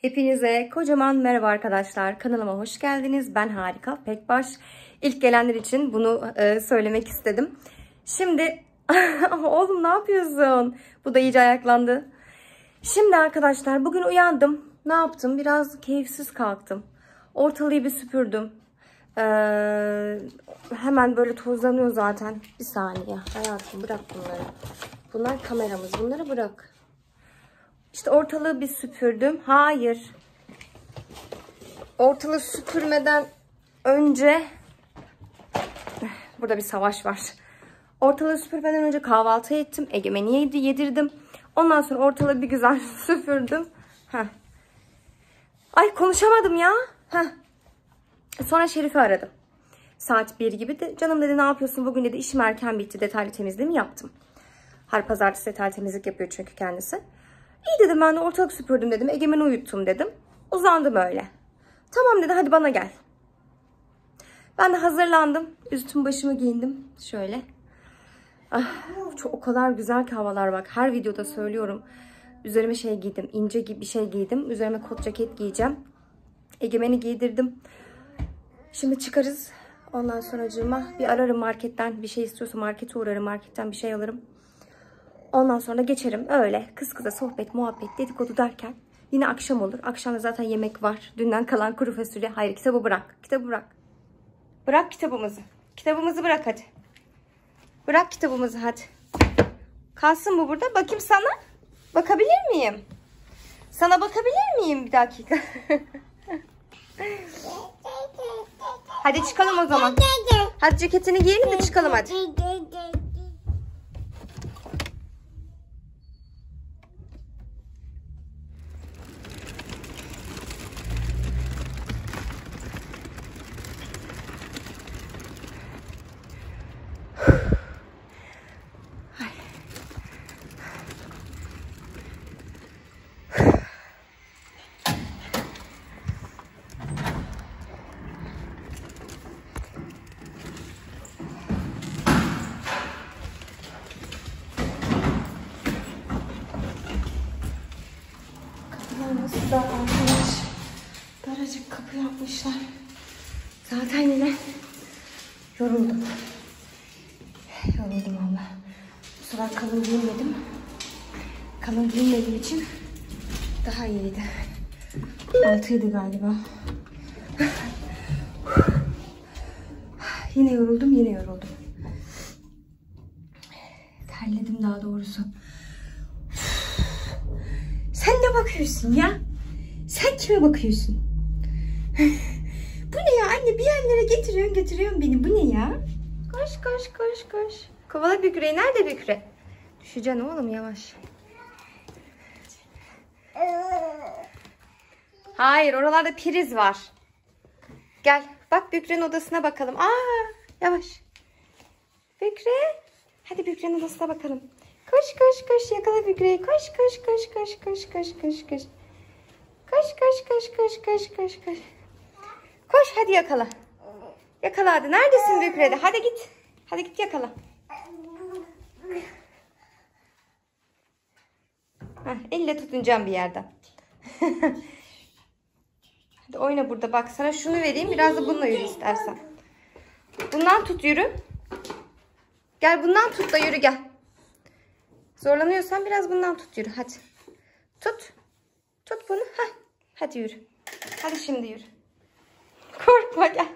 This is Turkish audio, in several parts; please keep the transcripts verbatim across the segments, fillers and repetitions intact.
Hepinize kocaman merhaba arkadaşlar. Kanalıma hoş geldiniz. Ben Harika Pekbaş. İlk gelenler için bunu e, söylemek istedim. Şimdi oğlum ne yapıyorsun? Bu da iyice ayaklandı. Şimdi arkadaşlar bugün uyandım. Ne yaptım? Biraz keyifsiz kalktım. Ortalığı bir süpürdüm. Ee, hemen böyle tozlanıyor zaten. Bir saniye hayatım, bırak bunları. Bunlar kameramız. Bunları bırak. İşte ortalığı bir süpürdüm. Hayır. Ortalığı süpürmeden önce burada bir savaş var. Ortalığı süpürmeden önce kahvaltı ettim. Egemen'i yedirdim. Ondan sonra ortalığı bir güzel süpürdüm. Heh. Ay konuşamadım ya. Heh. Sonra Şerif'i aradım. Saat bir gibi de canım dedi ne yapıyorsun bugün dedi, işim erken bitti, detaylı temizliğimi yaptım. Her pazartesi detaylı temizlik yapıyor çünkü kendisi. İyi dedim, ben de ortalık süpürdüm dedim. Egemen'i uyuttum dedim. Uzandım öyle. Tamam dedi, hadi bana gel. Ben de hazırlandım. Üstüm başımı giyindim. Şöyle. Ah, çok, o kadar güzel ki havalar bak. Her videoda söylüyorum. Üzerime şey giydim. İnce gibi bir şey giydim. Üzerime kot ceket giyeceğim. Egemen'i giydirdim. Şimdi çıkarız. Ondan sonracığıma bir ararım marketten. Bir şey istiyorsa markete uğrarım. Marketten bir şey alırım. Ondan sonra geçerim öyle kız kıza sohbet, muhabbet, dedikodu derken yine akşam olur. Akşamda zaten yemek var. Dünden kalan kuru fasulye. Hayır, kitabı bırak. Kitabı bırak. Bırak kitabımızı. Kitabımızı bırak hadi. Bırak kitabımızı hadi. Kalsın bu burada. Bakayım sana. Bakabilir miyim? Sana bakabilir miyim bir dakika? Hadi çıkalım o zaman. Hadi ceketini giyelim de çıkalım hadi. Nasıl da arkadaş daracık kapı yapmışlar. Zaten yine yoruldum. Yoruldum valla. Bu sefer kalın giyinmedim. Kalın giyinmediğim için daha iyiydi. Altıydı galiba. Yine yoruldum, yine yoruldum. Terledim daha doğrusu. Sen ne bakıyorsun ya? Sen kime bakıyorsun? Bu ne ya anne? Bir yerlere getiriyorsun getiriyorsun beni. Bu ne ya? Koş koş koş koş. Kovala Bükre'yi. Nerede Bükre? Düşeceksin oğlum yavaş. Hayır, oralarda priz var. Gel bak Bükre'nin odasına bakalım. Aa, yavaş. Bükre. Hadi Bükre'nin odasına bakalım. Koş koş koş, yakala Bükre'yi. Koş koş koş koş koş koş koş koş. Koş koş koş koş koş koş koş. Koş hadi yakala. Yakala hadi. Neredesin Bükre'de? Hadi git. Hadi git yakala. Heh, elle tutunacağım bir yerden. Hadi oyna burada. Bak sana şunu vereyim. Biraz da bununla yürü istersen. Bundan tut yürü. Gel bundan tut da yürü gel. Zorlanıyorsan biraz bundan tut yürü hadi. Tut. Tut bunu. Heh. Hadi yürü. Hadi şimdi yürü. Korkma gel.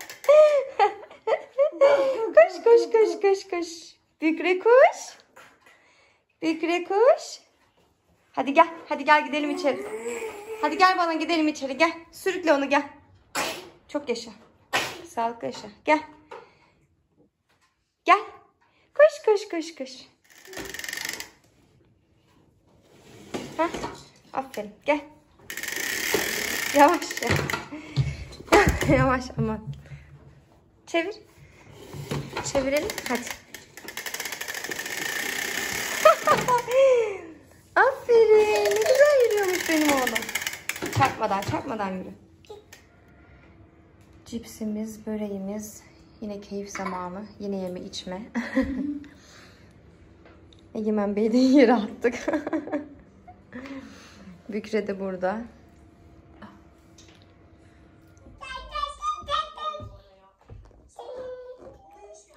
Koş koş koş koş koş. Bükre koş. Bükre koş. Hadi gel. Hadi gel gidelim içeri. Hadi gel bana gidelim içeri gel. Sürükle onu gel. Çok yaşa. Sağlıklı yaşa. Gel. Gel. Koş koş koş koş. Heh, aferin gel. Yavaş ya. Yavaş aman. Çevir. Çevirelim hadi. Aferin. Ne güzel yürüyormuş benim oğlum. Çarpmadan çarpmadan yürü. Cipsimiz, böreğimiz. Yine keyif zamanı. Yine yeme içme. Egemen Bey'i de yere attık. Bükre de burada.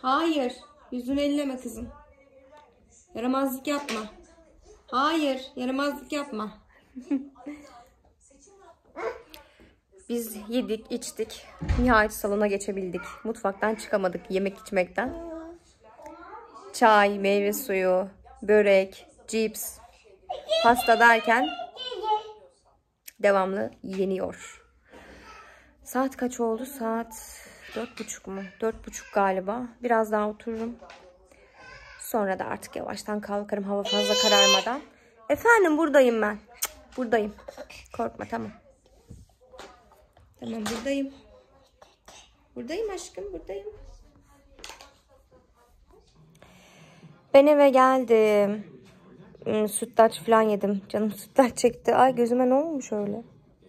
Hayır. Yüzünü elleme kızım. Yaramazlık yapma. Hayır. Yaramazlık yapma. Biz yedik, içtik. Nihayet salona geçebildik. Mutfaktan çıkamadık yemek içmekten. Çay, meyve suyu, börek, cips, pasta derken devamlı yeniyor. Saat kaç oldu? Saat dört buçuk mu? Dört buçuk galiba. Biraz daha otururum. Sonra da artık yavaştan kalkarım hava fazla kararmadan. Efendim buradayım ben. Cık, buradayım. Korkma tamam. Tamam buradayım. Buradayım aşkım buradayım. Ben eve geldim. Hmm, sütlaç falan yedim. Canım sütlaç çekti. Ay gözüme ne olmuş öyle?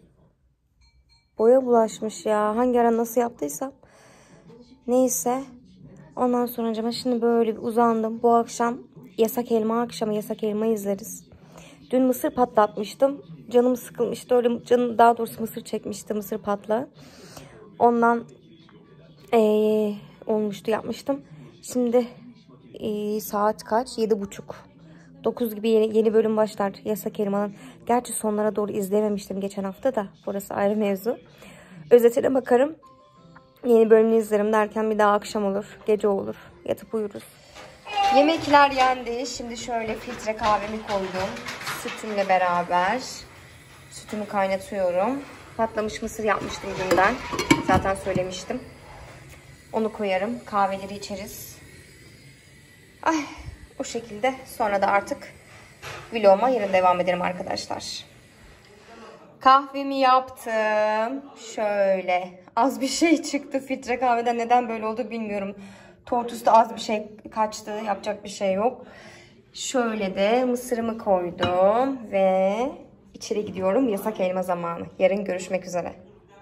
Boya bulaşmış ya. Hangi ara nasıl yaptıysam. Neyse. Ondan sonra cama şimdi böyle bir uzandım. Bu akşam yasak elma akşamı yasak elma izleriz. Dün mısır patlatmıştım. Canım sıkılmıştı. Öyle canım daha doğrusu mısır çekmişti mısır patla. Ondan ee, olmuştu yapmıştım. Şimdi ee, saat kaç? Yedi buçuk. Dokuz gibi yeni, yeni bölüm başlar yasak elmanın. Gerçi sonlara doğru izleyememiştim geçen hafta da. Burası ayrı mevzu. Özetine bakarım. Yeni bölümünü izlerim derken bir daha akşam olur. Gece olur. Yatıp uyuruz. Yemekler yendi. Şimdi şöyle filtre kahvemi koydum. Sütümle beraber. Sütümü kaynatıyorum. Patlamış mısır yapmıştım dünden. Zaten söylemiştim. Onu koyarım. Kahveleri içeriz. Ay, o şekilde. Sonra da artık vloguma yarın devam ederim arkadaşlar. Kahvemi yaptım. Şöyle. Az bir şey çıktı filtre kahveden. Neden böyle oldu bilmiyorum. Tortus'ta az bir şey kaçtı. Yapacak bir şey yok. Şöyle de mısırımı koydum. Ve içeri gidiyorum. Yasak elma zamanı. Yarın görüşmek üzere.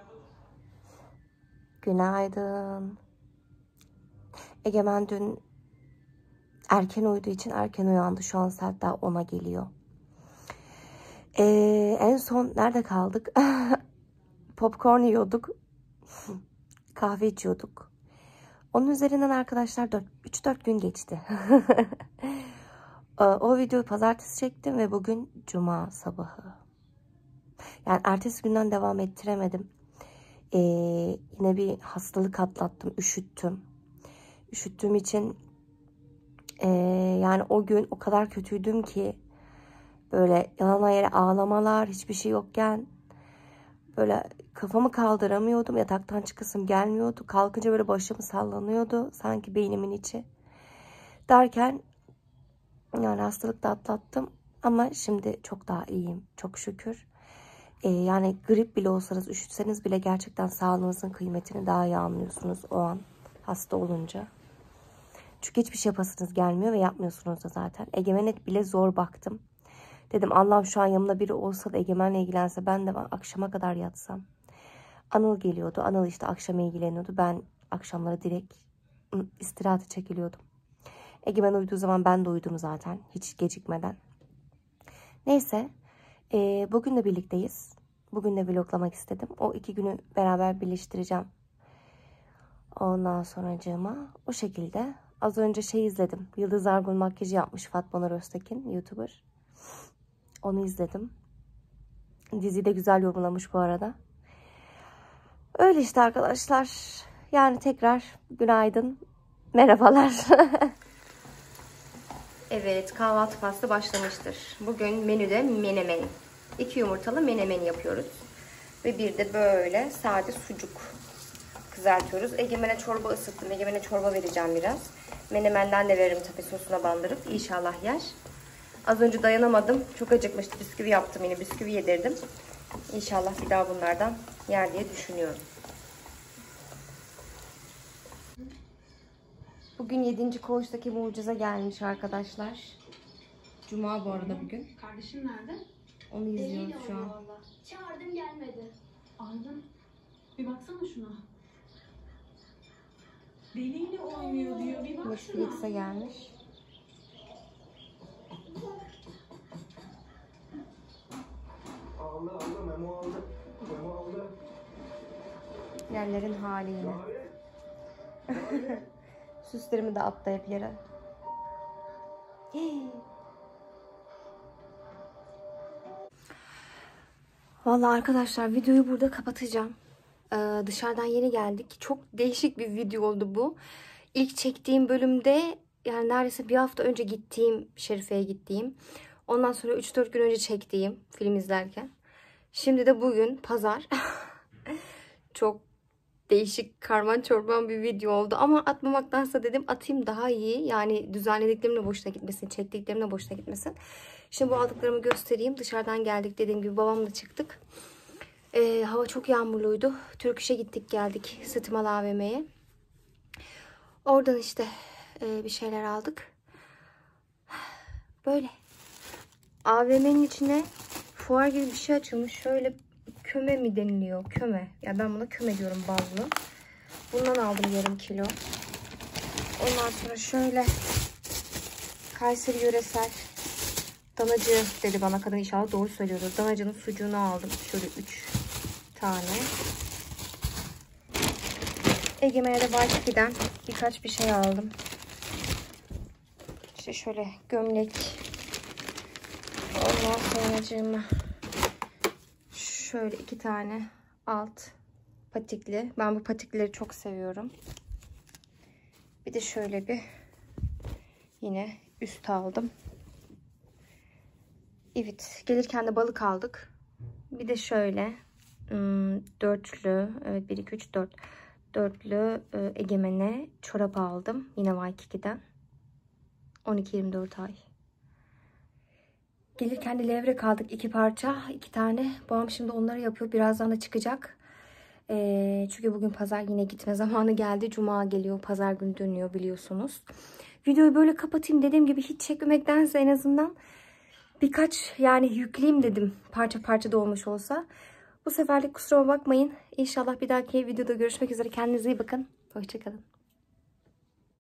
Günaydın. Egemen dün erken uyuduğu için erken uyandı. Şu an saat daha ona geliyor. Ee, en son nerede kaldık? Popcorn yiyorduk. Kahve içiyorduk. Onun üzerinden arkadaşlar üç dört gün geçti. O videoyu pazartesi çektim ve bugün cuma sabahı. Yani ertesi günden devam ettiremedim. Ee, yine bir hastalık atlattım. Üşüttüm. Üşüttüğüm için ee, yani o gün o kadar kötüydüm ki böyle yana yere ağlamalar, hiçbir şey yokken böyle kafamı kaldıramıyordum. Yataktan çıkasım gelmiyordu. Kalkınca böyle başım sallanıyordu. Sanki beynimin içi. Derken yani hastalık da atlattım. Ama şimdi çok daha iyiyim. Çok şükür. Ee, yani grip bile olsanız, üşütseniz bile gerçekten sağlığınızın kıymetini daha iyi anlıyorsunuz o an hasta olunca. Çünkü hiçbir şey yapasınız gelmiyor ve yapmıyorsunuz da zaten. Egemen'e bile zor baktım. Dedim Allah'ım şu an yanımda biri olsa da Egemen'le ilgilense ben de akşama kadar yatsam. Anıl geliyordu. Anıl işte akşam ilgileniyordu. Ben akşamları direkt istirahate çekiliyordum. Egemen uyuduğu zaman ben de uyudum zaten. Hiç gecikmeden. Neyse. E, bugün de birlikteyiz. Bugün de vloglamak istedim. O iki günü beraber birleştireceğim. Ondan sonracığıma o şekilde. Az önce şey izledim. Yıldız Argun makyajı yapmış Fatma Nur Öztekin. YouTuber. Onu izledim. Diziyi de güzel yorumlamış bu arada. Öyle işte arkadaşlar. Yani tekrar günaydın. Merhabalar. Evet, kahvaltı faslı başlamıştır. Bugün menüde menemen. İki yumurtalı menemen yapıyoruz. Ve bir de böyle sade sucuk kızartıyoruz. Egemen'e çorba ısıttım. Egemen'e çorba vereceğim biraz. Menemenden de veririm tabii sosuna bandırıp. İnşallah yer. Az önce dayanamadım. Çok acıkmıştı. Bisküvi yaptım yine. Bisküvi yedirdim. İnşallah bir daha bunlardan yer diye düşünüyorum. Bugün yedinci koğuştaki mucize gelmiş arkadaşlar. Cuma bu arada bugün. Kardeşim nerede? Onu izliyoruz şu an. Vallahi. Çağırdım gelmedi. Aldın. Bir baksana şuna. Deliyle oynuyor diyor. Bir bak şuna. Netflix'e gelmiş. Aldı aldı memo aldı. Memo aldı. Yerlerin hali yine. Süslerimi de attı hep yere. Hii. Vallahi arkadaşlar videoyu burada kapatacağım. Ee, dışarıdan yeni geldik. Çok değişik bir video oldu bu. İlk çektiğim bölümde yani neredeyse bir hafta önce gittiğim, Şerife'ye gittiğim. Ondan sonra üç dört gün önce çektiğim film izlerken. Şimdi de bugün pazar. Çok değişik karman çorban bir video oldu. Ama atmamaktansa dedim atayım daha iyi. Yani düzenlediklerimle boşuna gitmesin. Çektiklerimle boşuna gitmesin. Şimdi bu aldıklarımı göstereyim. Dışarıdan geldik. Dediğim gibi babamla çıktık. Ee, hava çok yağmurluydu. Türk İş'e gittik geldik. Sıtımalı A V M'ye. Oradan işte e, bir şeyler aldık. Böyle. A V M'nin içine fuar gibi bir şey açılmış. Şöyle köme mi deniliyor? Köme. Ya ben buna köme diyorum, ballı. Bundan aldım yarım kilo. Ondan sonra şöyle Kayseri yöresel danacı dedi bana kadın, inşallah doğru söylüyordur. Danacının sucuğunu aldım. Şöyle üç tane. Egemen'e de Valkiki'den birkaç bir şey aldım. İşte şöyle gömlek. Ondan sonracığıma şöyle iki tane alt patikli. Ben bu patikleri çok seviyorum. Bir de şöyle bir yine üst aldım. Evet, gelirken de balık aldık. Bir de şöyle ım, dörtlü, evet bir iki üç dört dörtlü e, Egemen'e çorap aldım. Yine Valkiki'den. on iki yirmi dört ay. Gelirken de levrek aldık. iki parça. iki tane. Babam şimdi onları yapıyor. Birazdan da çıkacak. Ee, çünkü bugün pazar, yine gitme zamanı geldi. Cuma geliyor. Pazar günü dönüyor biliyorsunuz. Videoyu böyle kapatayım. Dediğim gibi hiç çekmemektense en azından birkaç yani yükleyeyim dedim. Parça parça da olmuş olsa. Bu seferlik kusuruma bakmayın. İnşallah bir dahaki videoda görüşmek üzere. Kendinize iyi bakın. Hoşçakalın.